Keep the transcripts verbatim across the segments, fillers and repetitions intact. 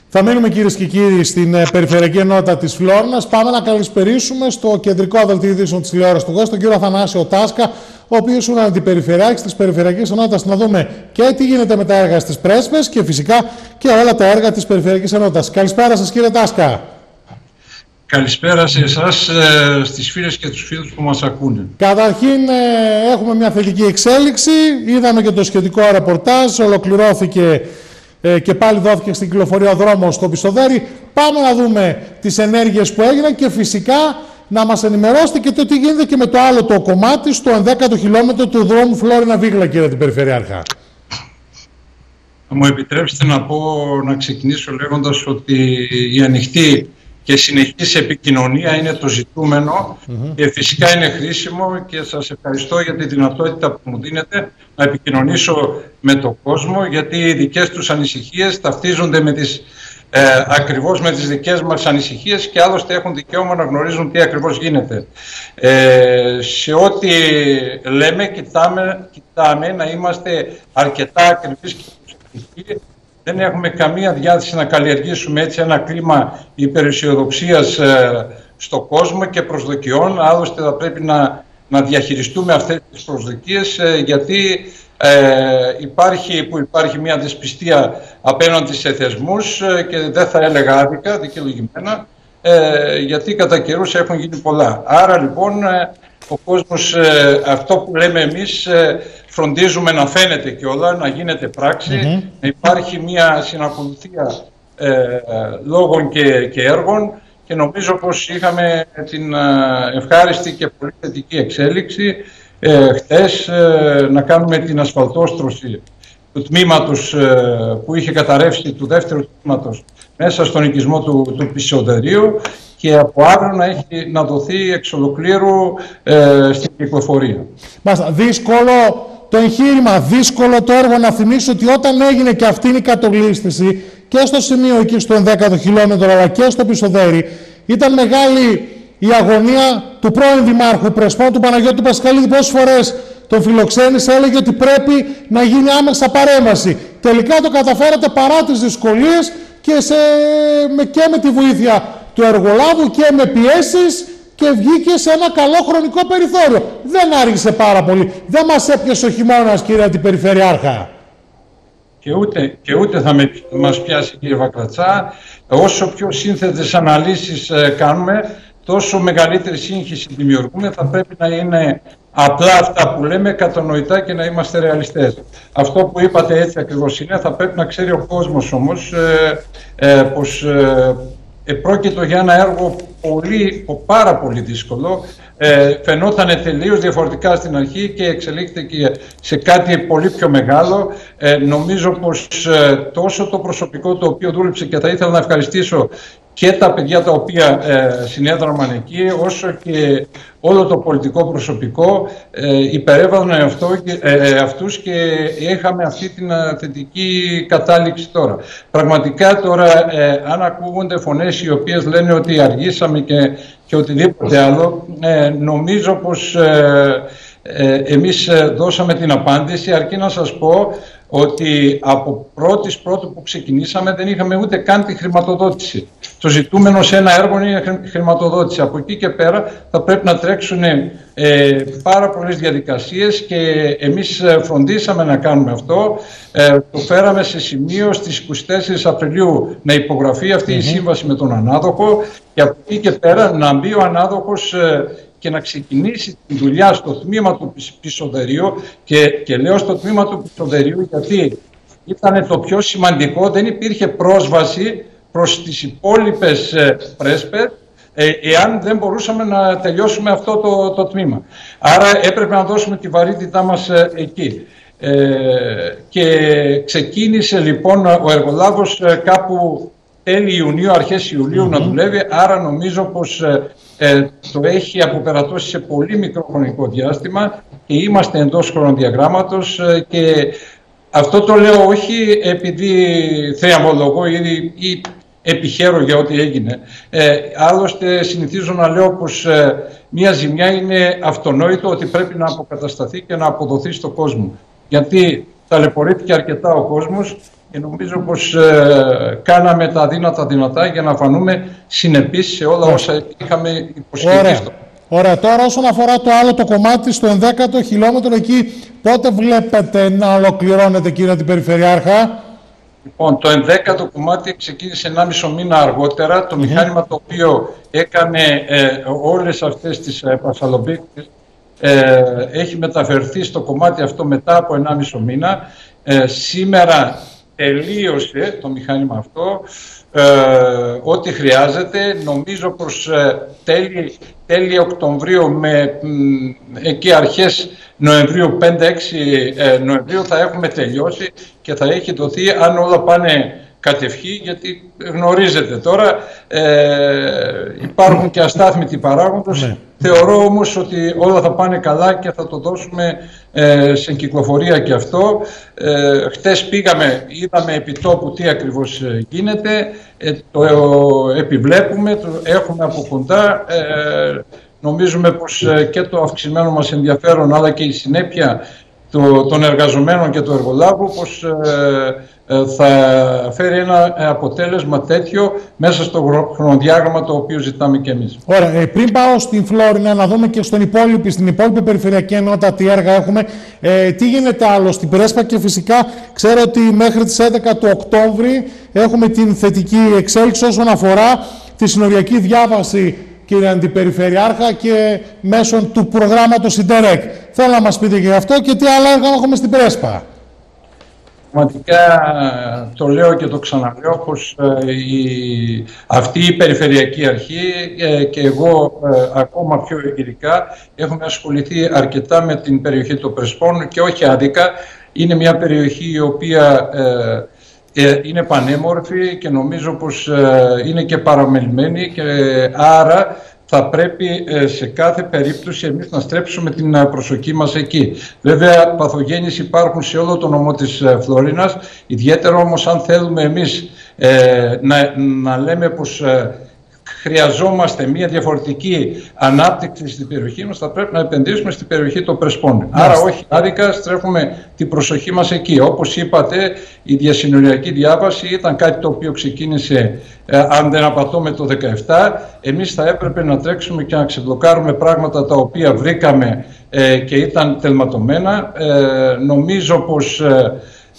Θα μείνουμε κυρίες και κύριοι στην ε, Περιφερειακή Ενότητα της Φλόρνας. Πάμε να καλησπερίσουμε στο κεντρικό δελτίο ειδήσεων της τηλεόρασης του ΓΟΣ, τον κύριο Αθανάσιο Τάσκα, ο οποίος είναι αντιπεριφερειάρχης της Περιφερειακής Ενότητας. Να δούμε και τι γίνεται με τα έργα στις Πρέσπες και φυσικά και όλα τα έργα της Περιφερειακής Ενότητας. Καλησπέρα σας, κύριε Τάσκα. Καλησπέρα σε εσάς, στις φίλες και τους φίλους που μας ακούνε. Καταρχήν έχουμε μια θετική εξέλιξη. Είδαμε και το σχετικό ρεπορτάζ. Ολοκληρώθηκε και πάλι δόθηκε στην κυκλοφορία ο δρόμος στο Πισοδέρι. Πάμε να δούμε τις ενέργειες που έγιναν και φυσικά να μας ενημερώσετε και το τι γίνεται και με το άλλο το κομμάτι στο ενδέκατο χιλιόμετρο του δρόμου Φλόρινα-Βίγλα, κύριε την Περιφερειάρχα. Θα μου επιτρέψετε να πω, να ξεκινήσω λέγοντας ότι η ανοιχτή και συνεχής επικοινωνία είναι το ζητούμενο mm-hmm. και φυσικά είναι χρήσιμο και σας ευχαριστώ για τη δυνατότητα που μου δίνετε να επικοινωνήσω με τον κόσμο, γιατί οι δικές τους ανησυχίες ταυτίζονται με τις, ε, ακριβώς με τις δικές μας ανησυχίες και άλλωστε έχουν δικαίωμα να γνωρίζουν τι ακριβώς γίνεται. Ε, σε ό,τι λέμε κοιτάμε, κοιτάμε να είμαστε αρκετά ακριβείς και προσεκτικοί. Δεν έχουμε καμία διάθεση να καλλιεργήσουμε έτσι ένα κλίμα υπεραισιοδοξίας ε, στο κόσμο και προσδοκιών. Άλλωστε θα πρέπει να, να διαχειριστούμε αυτές τις προσδοκίες ε, γιατί ε, υπάρχει, που υπάρχει μια δυσπιστία απέναντι σε θεσμούς ε, και δεν θα έλεγα άδικα, δικαιολογημένα, ε, γιατί κατά καιρούς έχουν γίνει πολλά. Άρα λοιπόν ε, ο κόσμος, ε, αυτό που λέμε εμείς, ε, φροντίζουμε να φαίνεται κιόλα, να γίνεται πράξη, mm-hmm. να υπάρχει μια συνακολουθία ε, λόγων και, και έργων και νομίζω πως είχαμε την ε, ευχάριστη και πολύ θετική εξέλιξη ε, χτες ε, να κάνουμε την ασφαλτόστρωση του τμήματος ε, που είχε καταρρεύσει, του δεύτερου τμήματος μέσα στον οικισμό του, του Πισοδερίου και από αύριο να, έχει, να δοθεί εξ ολοκλήρου ε, στην κυκλοφορία. Μάλιστα, δύσκολο το εγχείρημα, δύσκολο το έργο. Να θυμίσω ότι όταν έγινε και αυτή η κατολίσθηση και στο σημείο εκεί στο ενδέκατο χιλιόμετρο αλλά και στο Πισοδέρι, ήταν μεγάλη η αγωνία του πρώην Δημάρχου Πρεσπών, του Παναγιώτη Πασχαλίδη. Πόσες φορές τον φιλοξένησε, έλεγε ότι πρέπει να γίνει άμεσα παρέμβαση. Τελικά το καταφέρατε παρά τις δυσκολίες και, σε, με, και με τη βοήθεια του εργολάβου και με πιέσεις και βγήκε σε ένα καλό χρονικό περιθώριο. Δεν άργησε πάρα πολύ. Δεν μας έπιασε ο χειμώνας, κύριε Αντιπεριφερειάρχα. Και ούτε, και ούτε θα με, μας πιάσει, κύριε Βακλατσά. Όσο πιο σύνθετες αναλύσεις ε, κάνουμε, τόσο μεγαλύτερη σύγχυση δημιουργούμε. Θα πρέπει να είναι απλά αυτά που λέμε, κατανοητά και να είμαστε ρεαλιστές. Αυτό που είπατε έτσι ακριβώς είναι. Θα πρέπει να ξέρει ο κόσμος όμως ε, ε, πως ε, πρόκειται για ένα έργο πολύ, πάρα πολύ δύσκολο. Ε, φαινόταν τελείως διαφορετικά στην αρχή και εξελίχθηκε και σε κάτι πολύ πιο μεγάλο. Ε, νομίζω πως ε, τόσο το προσωπικό το οποίο δούλεψε, και θα ήθελα να ευχαριστήσω και τα παιδιά τα οποία ε, συνέδραμαν εκεί, όσο και όλο το πολιτικό προσωπικό ε, υπερέβαλαν αυτό και, ε, αυτούς και είχαμε αυτή την α, θετική κατάληξη τώρα. Πραγματικά τώρα ε, αν ακούγονται φωνές οι οποίες λένε ότι αργήσαμε και, και οτιδήποτε άλλο, ε, νομίζω πως ε, ε, εμείς δώσαμε την απάντηση, αρκεί να σας πω ότι από πρώτης πρώτου που ξεκινήσαμε δεν είχαμε ούτε καν τη χρηματοδότηση. Το ζητούμενο σε ένα έργο είναι χρηματοδότηση. Από εκεί και πέρα θα πρέπει να τρέξουν ε, πάρα πολλές διαδικασίες και εμείς φροντίσαμε να κάνουμε αυτό. Ε, το φέραμε σε σημείο στις είκοσι τέσσερις Απριλίου να υπογραφεί αυτή mm-hmm. η σύμβαση με τον ανάδοχο και από εκεί και πέρα να μπει ο ανάδοχος ε, και να ξεκινήσει τη δουλειά στο τμήμα του Πισοδερίου και, και λέω στο τμήμα του Πισοδερίου γιατί ήταν το πιο σημαντικό, δεν υπήρχε πρόσβαση προς τις υπόλοιπες ε, πρέσπες ε, εάν δεν μπορούσαμε να τελειώσουμε αυτό το, το τμήμα. Άρα έπρεπε να δώσουμε τη βαρύτητά μας ε, εκεί. Ε, και ξεκίνησε λοιπόν ο εργολάβος ε, κάπου τέλη Ιουνίου, αρχές Ιουλίου mm-hmm. να δουλεύει, άρα νομίζω πως ε, ε, το έχει αποπερατώσει σε πολύ μικρό χρονικό διάστημα και είμαστε εντός χρονοδιαγράμματος ε, και αυτό το λέω όχι επειδή θεαμολογώ ή, ή επιχαίρω για ό,τι έγινε. Ε, άλλωστε συνηθίζω να λέω πως ε, μια ζημιά είναι αυτονόητο ότι πρέπει να αποκατασταθεί και να αποδοθεί στον κόσμο. Γιατί ταλαιπωρήθηκε αρκετά ο κόσμος και νομίζω πως ε, κάναμε τα δύνατα δυνατά για να φανούμε συνεπείς σε όλα όσα είχαμε υποσχεθεί. Ωραία. Ωραία. Τώρα όσον αφορά το άλλο το κομμάτι στο ενδέκατο χιλιόμετρο, εκεί πότε βλέπετε να ολοκληρώνεται, κύριε Αντιπεριφερειάρχα? Λοιπόν, το ενδέκατο κομμάτι ξεκίνησε ενάμιση μήνα αργότερα. Το mm-hmm. μηχάνημα το οποίο έκανε ε, όλες αυτές τις ε, πασαλομπίκτες ε, έχει μεταφερθεί στο κομμάτι αυτό μετά από ενάμιση μήνα. Ε, σήμερα τελείωσε το μηχάνημα αυτό. Ε, ό,τι χρειάζεται. Νομίζω πως ε, τέλη, τέλη Οκτωβρίου με μ, εκεί αρχές Νοεμβρίου, πέντε έξι ε, Νοεμβρίου θα έχουμε τελειώσει και θα έχει δοθεί, αν όλα πάνε κατευχή, γιατί γνωρίζετε τώρα ε, υπάρχουν και αστάθμητοι παράγοντες. Ναι. Θεωρώ όμως ότι όλα θα πάνε καλά και θα το δώσουμε ε, σε κυκλοφορία και αυτό. Ε, χτες πήγαμε, είδαμε επί τόπου τι ακριβώς γίνεται, ε, το ε, επιβλέπουμε, το έχουμε από κοντά. Ε, νομίζουμε πως ε, και το αυξημένο μας ενδιαφέρον, αλλά και η συνέπεια το, των εργαζομένων και του εργολάβου, πως ε, ε, θα φέρει ένα αποτέλεσμα τέτοιο μέσα στο χρονοδιάγραμμα το οποίο ζητάμε και εμείς. Ωραία. Ε, πριν πάω στην Φλόρινα, να δούμε και στον υπόλοιπη, στην υπόλοιπη περιφερειακή ενότητα τι έργα έχουμε. Ε, τι γίνεται άλλο στην Πρέσπα, και φυσικά ξέρω ότι μέχρι τις έντεκα του Οκτώβρη έχουμε την θετική εξέλιξη όσον αφορά τη συνοριακή διάβαση, κύριε Αντιπεριφερειάρχα, και μέσω του προγράμματος Ιντερεκ. Θέλω να μας πείτε και γι' αυτό και τι άλλα έργα έχουμε στην Πρέσπα. Πραγματικά το λέω και το ξαναλέω πως ε, η, αυτή η Περιφερειακή Αρχή ε, και εγώ ε, ακόμα πιο ειδικά έχουμε ασχοληθεί αρκετά με την περιοχή των Πρεσπών και όχι άδικα. Είναι μια περιοχή η οποία ε, ε, είναι πανέμορφη και νομίζω πως ε, είναι και παραμελημένη, και ε, άρα θα πρέπει ε, σε κάθε περίπτωση εμείς να στρέψουμε την ε, προσοχή μας εκεί. Βέβαια, παθογένειες υπάρχουν σε όλο το νομό της ε, Φλόρινας, ιδιαίτερα όμως αν θέλουμε εμείς ε, να, να λέμε πως ε, χρειαζόμαστε μια διαφορετική ανάπτυξη στην περιοχή μας, θα πρέπει να επενδύσουμε στην περιοχή των Πρεσπών. Άρα όχι άδικα, στρέφουμε την προσοχή μας εκεί. Όπως είπατε, η διασυνοριακή διάβαση ήταν κάτι το οποίο ξεκίνησε, ε, αν δεν απατώμε, το δεκαεπτά. Εμείς θα έπρεπε να τρέξουμε και να ξεμπλοκάρουμε πράγματα τα οποία βρήκαμε ε, και ήταν τελματωμένα. Ε, νομίζω πως ε,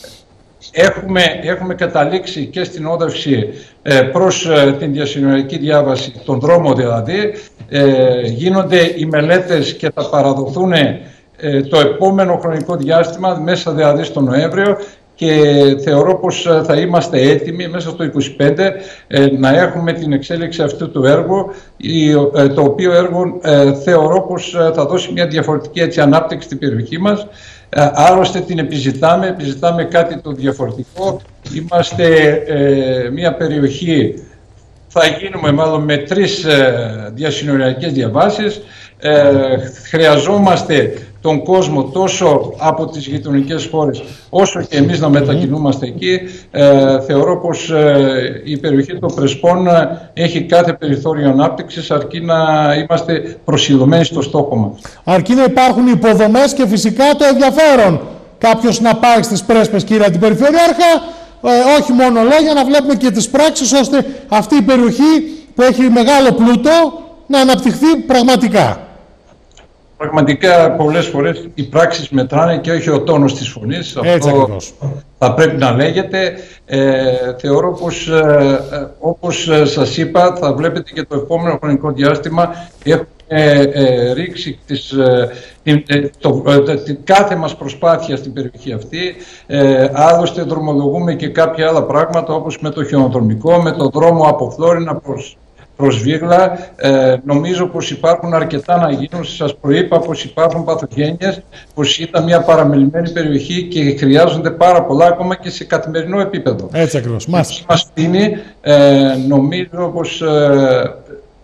Έχουμε, έχουμε καταλήξει και στην όδευση ε, προς ε, την διασυνοριακή διάβαση, τον δρόμο δηλαδή. Ε, γίνονται οι μελέτες και θα παραδοθούν ε, το επόμενο χρονικό διάστημα, μέσα δηλαδή στο Νοέμβριο, και θεωρώ πως ε, θα είμαστε έτοιμοι μέσα στο είκοσι πέντε ε, να έχουμε την εξέλιξη αυτού του έργου, η, ε, το οποίο έργο ε, θεωρώ πως ε, θα δώσει μια διαφορετική έτσι, ανάπτυξη στην περιοχή μας. Άλλωστε την επιζητάμε, επιζητάμε κάτι το διαφορετικό. Είμαστε ε, μια περιοχή, θα γίνουμε μάλλον με τρεις ε, διασυνοριακές διαβάσεις. Ε, χρειαζόμαστε τον κόσμο τόσο από τις γειτονικές χώρες όσο και εμείς να μετακινούμαστε εκεί. Ε, θεωρώ πως ε, η περιοχή των Πρεσπών έχει κάθε περιθώριο ανάπτυξης, αρκεί να είμαστε προσιλωμένοι στο στόχο μας. Αρκεί να υπάρχουν υποδομές και φυσικά το ενδιαφέρον κάποιος να πάει στις Πρέσπες, κύριε Αντιπεριφερειάρχα, ε, όχι μόνο λόγια, να βλέπουμε και τις πράξεις, ώστε αυτή η περιοχή που έχει μεγάλο πλούτο να αναπτυχθεί πραγματικά. Πραγματικά πολλές φορές οι πράξεις μετράνε και όχι ο τόνος της φωνής. Έτσι Αυτό ακριβώς θα πρέπει να λέγεται. Ε, θεωρώ πως ε, όπως σας είπα, θα βλέπετε και το επόμενο χρονικό διάστημα έχουμε ε, ρίξει τις, ε, την, ε, το, ε, την κάθε μας προσπάθεια στην περιοχή αυτή. Ε, άλλωστε δρομολογούμε και κάποια άλλα πράγματα, όπως με το χιονοδρομικό, με το δρόμο από Φλόρινα προς προς Βίγλα. Ε, νομίζω πως υπάρχουν αρκετά να γίνουν. Σας προείπα πως υπάρχουν παθογένειες, πως ήταν μια παραμελημένη περιοχή και χρειάζονται πάρα πολλά ακόμα και σε καθημερινό επίπεδο. Έτσι ακριβώς. Μας φτύνει. Ε, νομίζω πως ε,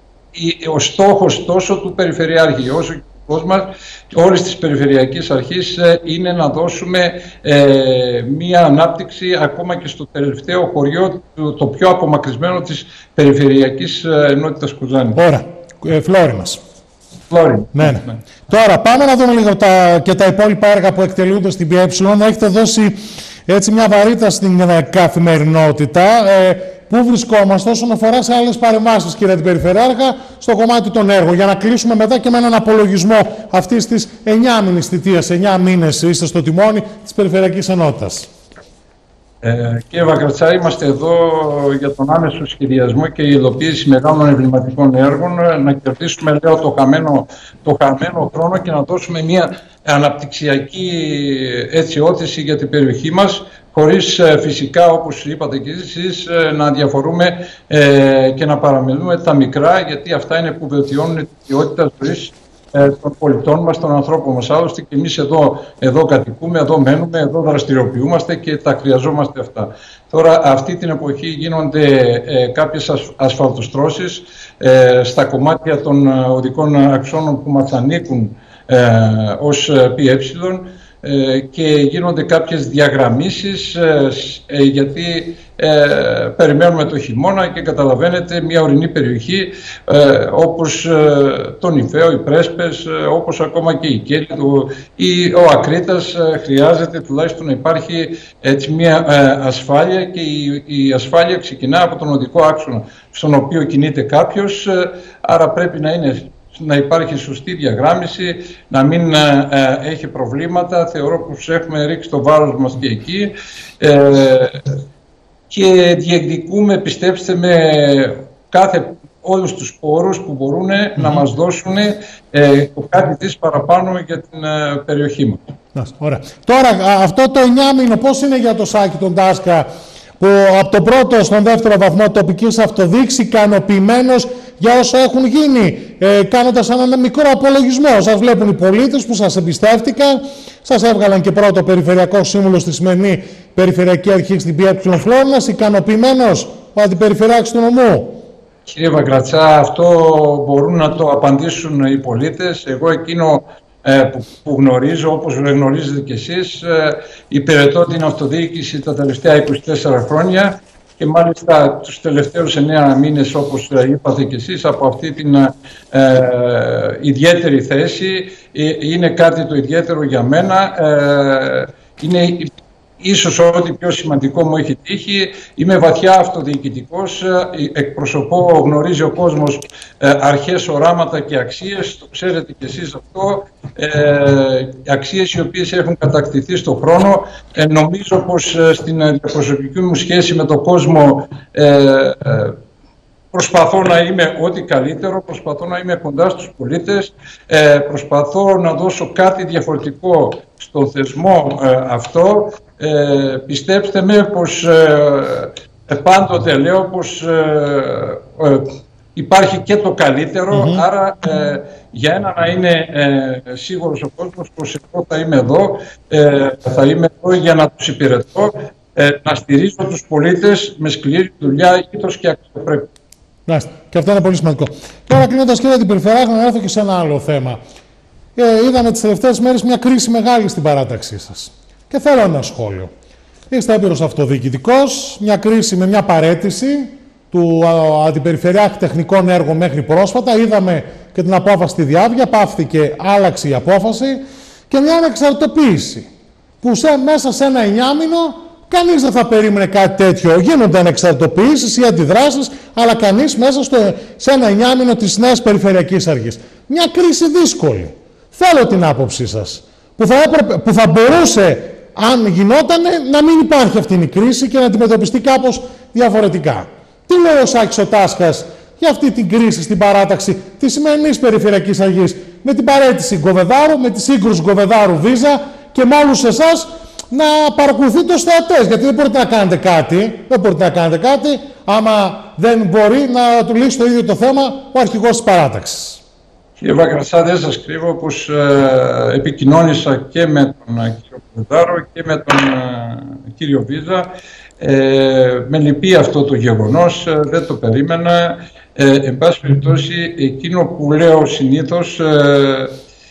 ο στόχος τόσο του Περιφερειάρχη όσο και του κόσμου, όλης της Περιφερειακής Αρχής, είναι να δώσουμε ε, μία ανάπτυξη ακόμα και στο τελευταίο χωριό, το, το πιο απομακρυσμένο της Περιφερειακής Ενότητας Κουζάνη. Ωραία. Ε, Φλόρινας. Φλόρινα. Ναι, ναι. Ναι. Τώρα πάμε να δούμε λίγο τα, και τα υπόλοιπα έργα που εκτελούνται στην ΠΕ. Έχετε δώσει έτσι μια βαρύτητα στην καθημερινότητα. Ε, πού βρισκόμαστε όσον αφορά σε άλλες παρεμβάσεις, κύριε Αντιπεριφερειάρχα, στο κομμάτι των έργων, για να κλείσουμε μετά και με έναν απολογισμό αυτής της εννιάμηνης θητείας, εννιά μήνες είστε στο τιμόνι της Περιφερειακής Ενότητας. Ε, κύριε Βακρατσά, είμαστε εδώ για τον άμεσο σχεδιασμό και η υλοποίηση μεγάλων εμβληματικών έργων, να κερδίσουμε, λέω, το χαμένο, το χαμένο χρόνο και να δώσουμε μια αναπτυξιακή, έτσι, όθηση για την περιοχή μας, χωρίς φυσικά, όπως είπατε και εσείς, να διαφορούμε ε, και να παραμελούμε τα μικρά, γιατί αυτά είναι που βελτιώνουν την ποιότητα ζωής των πολιτών μας, των ανθρώπων μας. Άλλωστε και εμείς εδώ, εδώ κατοικούμε, εδώ μένουμε, εδώ δραστηριοποιούμαστε και τα χρειαζόμαστε αυτά. Τώρα αυτή την εποχή γίνονται ε, κάποιες ασ, ασφαλτοστρώσεις ε, στα κομμάτια των οδικών αξώνων που μας ανήκουν ε, ως ΠΕ ε, και γίνονται κάποιες διαγραμμίσεις ε, ε, γιατί ε, περιμένουμε το χειμώνα και καταλαβαίνετε μια ορεινή περιοχή ε, όπως ε, το Νηφαίο, οι Πρέσπες, ε, όπως ακόμα και η Κέλη ή ο Ακρίτας ε, χρειάζεται τουλάχιστον να υπάρχει έτσι μια ε, ασφάλεια και η, η ασφάλεια ξεκινά από τον οδικό άξονα στον οποίο κινείται κάποιος, ε, άρα πρέπει να είναι να υπάρχει σωστή διαγράμμιση, να μην ε, ε, έχει προβλήματα. Θεωρώ πως έχουμε ρίξει το βάρος μας και εκεί ε, και διεκδικούμε, πιστέψτε με, κάθε, όλους τους πόρους που μπορούν mm-hmm. να μας δώσουν ε, το κάτι της παραπάνω για την ε, περιοχή μας. Ωραία. Τώρα, αυτό το εννιάμηνο πώς είναι για το Σάκη τον Τάσκα, που από τον πρώτο στον δεύτερο βαθμό τοπικής αυτοδίκησης, ικανοποιημένος για όσα έχουν γίνει, ε, κάνοντας έναν μικρό απολογισμό. Σας βλέπουν οι πολίτες που σας εμπιστεύτηκαν, σας έβγαλαν και πρώτο περιφερειακό σύμβουλο στη σημερινή Περιφερειακή Αρχή στην ΠΕ Φλόρνας. Ικανοποιημένος ο Αντιπεριφερειάρχης του νομού? Κύριε Βακρατσά, αυτό μπορούν να το απαντήσουν οι πολίτες. Εγώ εκείνο Που, που γνωρίζω, όπως γνωρίζετε κι εσείς, υπηρετώ την αυτοδιοίκηση τα τελευταία είκοσι τέσσερα χρόνια και μάλιστα τους τελευταίους εννέα μήνες, όπως είπατε κι εσείς, από αυτή την ε, ιδιαίτερη θέση. Ε, είναι κάτι το ιδιαίτερο για μένα. Ε, είναι ίσως ό,τι πιο σημαντικό μου έχει τύχει. Είμαι βαθιά αυτοδιοικητικός, εκπροσωπώ, γνωρίζει ο κόσμος ε, αρχές, οράματα και αξίες, το ξέρετε κι εσείς αυτό, ε, αξίες οι οποίες έχουν κατακτηθεί στον χρόνο. Ε, νομίζω πως ε, στην προσωπική μου σχέση με τον κόσμο ε, ε, προσπαθώ να είμαι ό,τι καλύτερο, προσπαθώ να είμαι κοντά στους πολίτες, ε, προσπαθώ να δώσω κάτι διαφορετικό στον θεσμό ε, αυτό. Ε, πιστέψτε με πως ε, πάντοτε λέω πως ε, ε, υπάρχει και το καλύτερο, mm-hmm. άρα ε, για ένα να είναι ε, σίγουρος ο κόσμος πως εγώ θα είμαι εδώ, ε, θα είμαι εδώ για να τους υπηρετώ, ε, να στηρίζω τους πολίτες με σκληρή δουλειά, ήθος και αξιοπρέπεια. Μάλιστα. Και αυτό είναι πολύ σημαντικό. Τώρα, κλείνοντας, κύριε Αντιπεριφερειάρχα, να έρθω και σε ένα άλλο θέμα. Ε, είδαμε τις τελευταίες μέρες μια κρίση μεγάλη στην παράταξή σας. Και θέλω ένα σχόλιο. Είστε έμπειρος αυτοδιοικητικός, μια κρίση με μια παραίτηση του Αντιπεριφερειάρχη Τεχνικών Έργων μέχρι πρόσφατα. Είδαμε και την απόφαση στη Διάβια, πάυθηκε, άλλαξε η απόφαση και μια ανεξαρτητοποίηση. Που σε, μέσα σε ένα εννιάμηνο κανείς δεν θα περίμενε κάτι τέτοιο. Γίνονται ανεξαρτητοποιήσεις ή αντιδράσεις, αλλά κανείς μέσα στο, σε ένα εννιάμηνο της νέας Περιφερειακής Αρχής. Μια κρίση δύσκολη. Θέλω την άποψή σας. Που θα, έπρεπε, που θα μπορούσε, αν γινότανε, να μην υπάρχει αυτή η κρίση και να αντιμετωπιστεί κάπως διαφορετικά. Τι λέει ο Σάκης ο Τάσκας για αυτή την κρίση στην παράταξη της σημερινής Περιφερειακής Αρχής, με την παραίτηση Γκοβεδάρου, με τη σύγκρουση Γκοβεδάρου-Βίζα και με όλους εσάς να παρακολουθείτε ως θεατές, γιατί δεν μπορείτε να κάνετε κάτι, δεν μπορείτε να κάνετε κάτι άμα δεν μπορεί να του λύσει το ίδιο το θέμα ο αρχηγός της παράταξης. Κύριε Βακρατσά, δεν σας κρύβω πως ε, επικοινώνησα και με τον ε, κύριο Γκοβεδάρο και με τον ε, κύριο Βίζα. Ε, με λυπεί αυτό το γεγονός, ε, δεν το περίμενα. Ε, εν πάση περιπτώσει, εκείνο που λέω συνήθως, ε,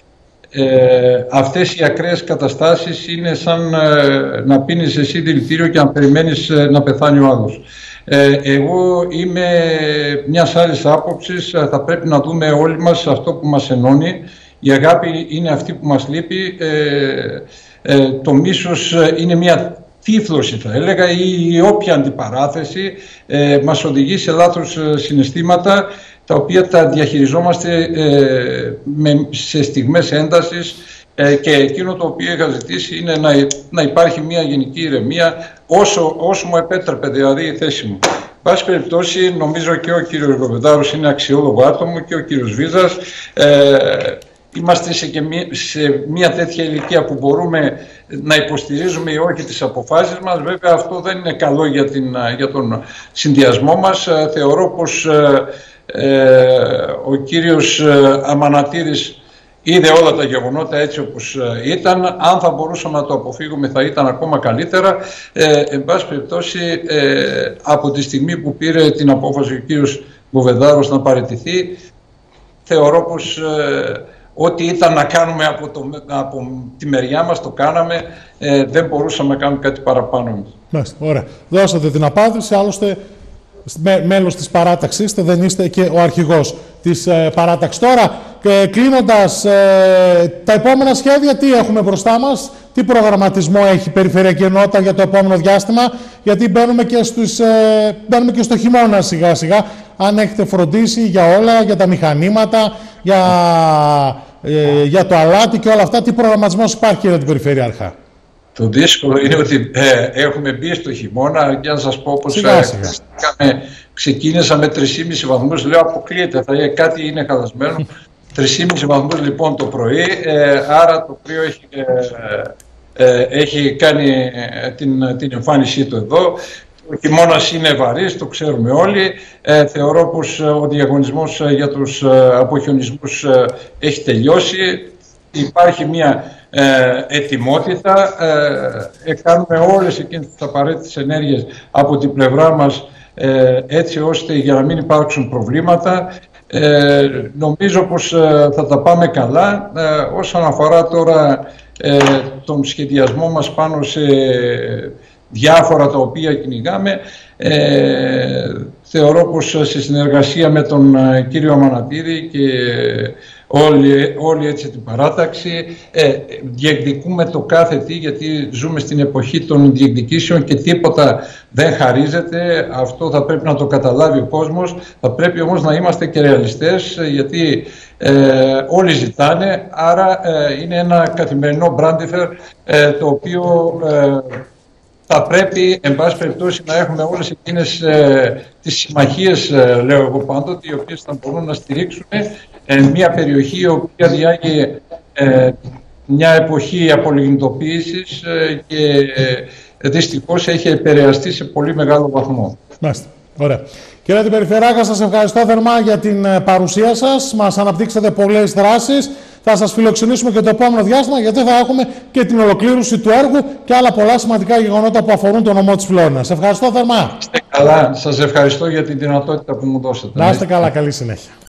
ε, αυτές οι ακραίες καταστάσεις είναι σαν ε, να πίνεις εσύ δηλητήριο και να περιμένεις ε, να πεθάνει ο άλλος. Ε, εγώ είμαι μιας άλλης άποψης, θα πρέπει να δούμε όλοι μας αυτό που μας ενώνει. Η αγάπη είναι αυτή που μας λείπει, ε, ε, το μίσος είναι μια τύφλωση θα έλεγα, ή η όποια αντιπαράθεση ε, μας οδηγεί σε λάθος συναισθήματα, τα οποία τα διαχειριζόμαστε ε, με, σε στιγμές έντασης, ε, και εκείνο το οποίο είχα ζητήσει είναι να, να υπάρχει μια γενική ηρεμία όσο, όσο μου επέτρεπε δηλαδή η θέση μου. Εν πάση περιπτώσει, νομίζω και ο κύριος Βοβεδάρος είναι αξιόλογο άτομο και ο κύριος Βίζας. Ε, Είμαστε σε, και μία, σε μια τέτοια ηλικία που μπορούμε να υποστηρίζουμε ή όχι τις αποφάσεις μας. Βέβαια αυτό δεν είναι καλό για, την, για τον συνδυασμό μας. Θεωρώ πως ε, ο κύριος Αμανατίδης είδε όλα τα γεγονότα έτσι όπως ήταν. Αν θα μπορούσαμε να το αποφύγουμε θα ήταν ακόμα καλύτερα. Ε, εν πάση περιπτώσει, ε, από τη στιγμή που πήρε την απόφαση ο κύριος Βοβεδάρος να παραιτηθεί, θεωρώ πως ε, ό,τι ήταν να κάνουμε από, το, από τη μεριά μας το κάναμε, ε, δεν μπορούσαμε να κάνουμε κάτι παραπάνω. Μάλιστα, ωραία. Δώσατε την απάντηση, άλλωστε με, μέλος της παράταξης, δεν είστε και ο αρχηγός της ε, παράταξης. Τώρα, ε, κλείνοντας, ε, τα επόμενα σχέδια τι έχουμε μπροστά μας, τι προγραμματισμό έχει η Περιφερειακή Ενότητα για το επόμενο διάστημα, γιατί μπαίνουμε και, στους, ε, μπαίνουμε και στο χειμώνα σιγά σιγά, αν έχετε φροντίσει για όλα, για τα μηχανήματα, για, ε, για το αλάτι και όλα αυτά, τι προγραμματισμός υπάρχει για την Περιφερειάρχα? Το δύσκολο είναι ότι ε, έχουμε μπει στο χειμώνα, για να σας πω πως σιγά, σιγά. Ε, ξεκίνησα με τρεις κόμμα πέντε βαθμούς, λέω αποκλείεται, θα, ε, κάτι είναι χαλασμένο. τρεις κόμμα πέντε βαθμούς λοιπόν το πρωί, ε, άρα το κρύο έχει, ε, ε, έχει κάνει ε, την, την εμφάνισή του εδώ. Ο χειμώνας είναι βαρύς, το ξέρουμε όλοι. Ε, θεωρώ πως ο διαγωνισμός για τους ε, αποχιονισμούς ε, έχει τελειώσει. Υπάρχει μια ε, ετοιμότητα. Ε, ε, κάνουμε όλες εκείνες τις απαραίτητες ενέργειες από την πλευρά μας, ε, έτσι ώστε για να μην υπάρξουν προβλήματα. Ε, νομίζω πως ε, θα τα πάμε καλά. Ε, όσον αφορά τώρα ε, τον σχεδιασμό μας πάνω σε διάφορα τα οποία κυνηγάμε, ε, θεωρώ πως σε συνεργασία με τον ε, κύριο Αμανατίδη και όλη, όλη έτσι την παράταξη ε, διεκδικούμε το κάθε τι, γιατί ζούμε στην εποχή των διεκδικήσεων και τίποτα δεν χαρίζεται. Αυτό θα πρέπει να το καταλάβει ο κόσμος. Θα πρέπει όμως να είμαστε και ρεαλιστές, γιατί ε, όλοι ζητάνε, άρα ε, είναι ένα καθημερινό μπράντιφερ ε, το οποίο ε, θα πρέπει, εν πάση περιπτώσει, να έχουμε όλες εκείνες ε, τις συμμαχίες, ε, λέω εγώ πάντοτε, οι οποίες θα μπορούν να στηρίξουν ε, μια περιοχή η οποία διάγει ε, μια εποχή απολιγνητοποίησης ε, και ε, δυστυχώς έχει επηρεαστεί σε πολύ μεγάλο βαθμό. Μάλιστα. Ωραία. Κύριε Αντιπεριφερειάρχα, σας ευχαριστώ θερμά για την παρουσία σας. Μας αναπτύξατε πολλές δράσεις. Θα σας φιλοξενήσουμε και το επόμενο διάστημα, γιατί θα έχουμε και την ολοκλήρωση του έργου και άλλα πολλά σημαντικά γεγονότα που αφορούν τον νομό της Φλόρινας. Ευχαριστώ θερμά. Είστε καλά. Σας ευχαριστώ για τη δυνατότητα που μου δώσατε. Να είστε καλά. Καλή συνέχεια.